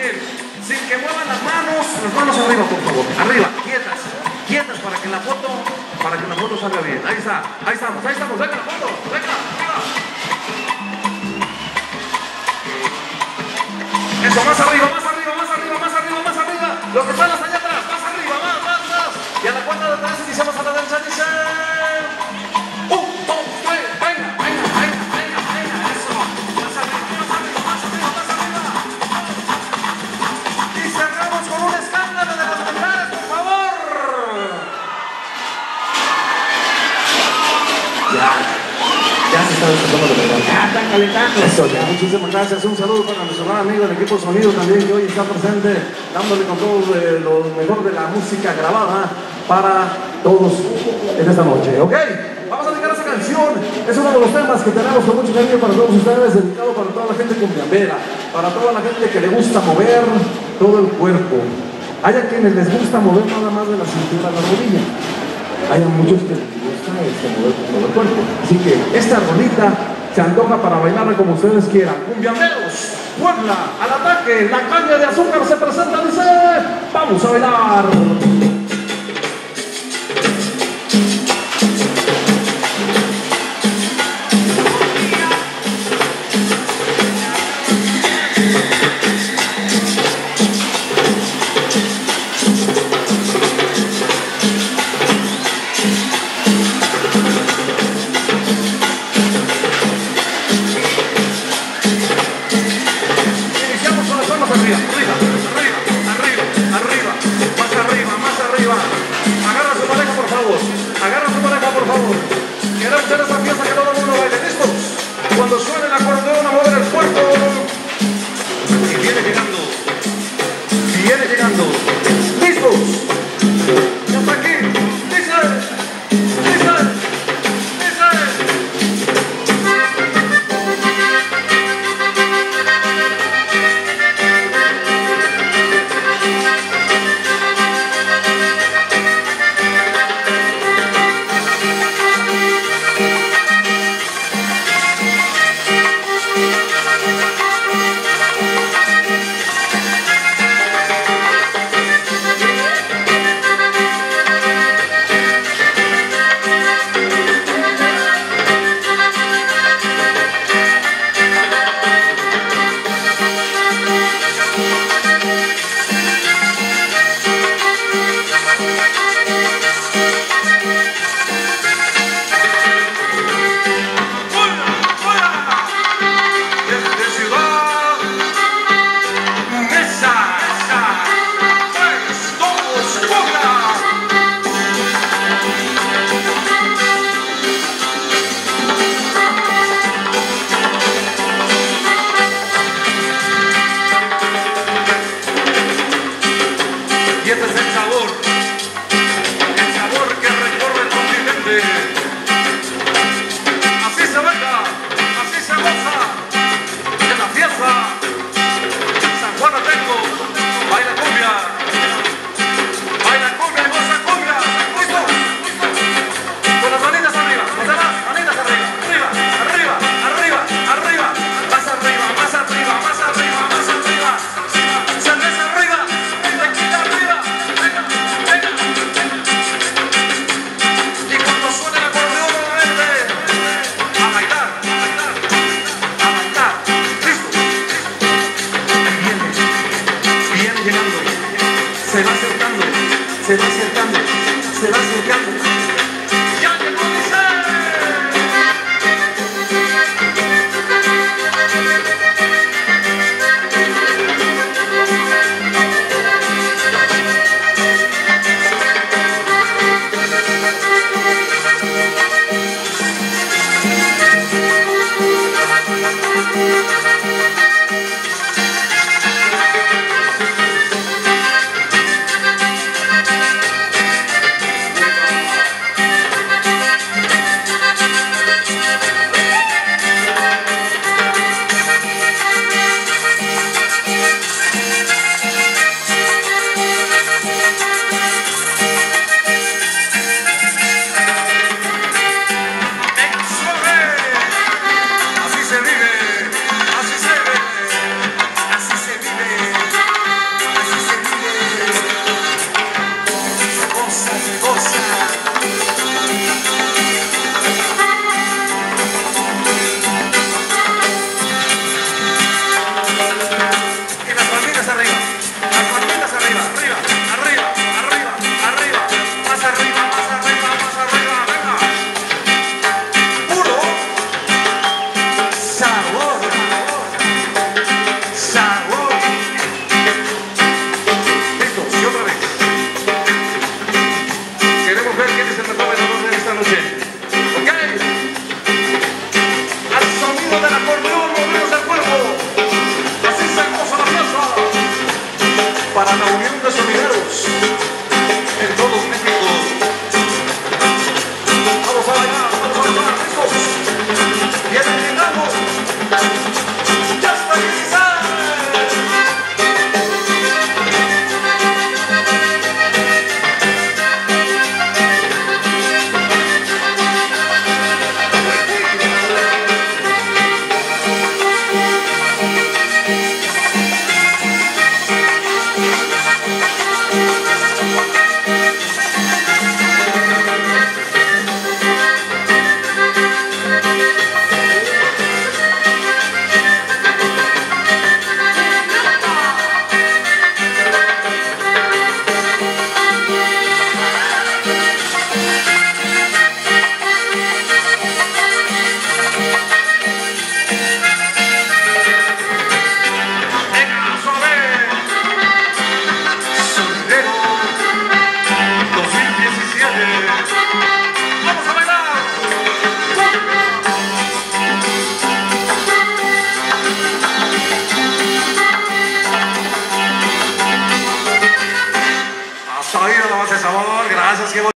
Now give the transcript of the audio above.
bien. Sin que muevan las manos arriba, por favor. Arriba, quietas, quietas para que la foto salga bien. Ahí está, ahí estamos, venga la foto, venga, arriba. Eso, más arriba, más arriba, más arriba, más arriba, más arriba. Los que están allá atrás, más arriba, más. Y a la cuenta de tres iniciamos a la derecha, dice... 1, 2, 3, venga, eso. Más arriba, más arriba. Y cerramos con un escándalo de los mujeres, por favor. Ya se está despertando de verdad. Ya están calentando. Eso, ya. Muchísimas gracias. Un saludo para nuestro gran amigo del equipo sonido también, que hoy está presente, dándole con todo lo mejor de la música grabada para todos en esta noche. ¿Ok? Vamos a dedicar esa canción. Es uno de los temas que tenemos con mucho cariño para todos ustedes, dedicado para toda la gente cumbiambera, para toda la gente que le gusta mover todo el cuerpo. Hay a quienes les gusta mover nada más de la cintura a la rodilla. Hay muchos que les gusta mover todo el cuerpo. Así que esta rolita se antoja para bailarla como ustedes quieran. Cumbiamberos, Puebla, al ataque, la caña de azúcar se presenta, dice, vamos a bailar. Agarra su pareja, por favor. Queremos hacer esa fiesta que todo el mundo baile. ¿Listos? Cuando suene el acordeón a mover el cuerpo. Y viene llegando. ¿Listos? Ya está aquí. Dice. Y este es el sabor que recorre el continente. Así se baila, así se goza en la fiesta. San Juan Atenco, baila cumbia y goza cumbia. ¿Listo? Con las manitas arriba, los demás, manitas arriba, arriba, más arriba, más arriba, más arriba, más arriba. Cerveza arriba, tequila arriba. Y cuando suene el acordeón nuevamente, a bailar. ¿Listo? Viene llegando. Se va acercando. ¡Ya llegó, dice! Soy nomás el sabor, gracias, qué bonito.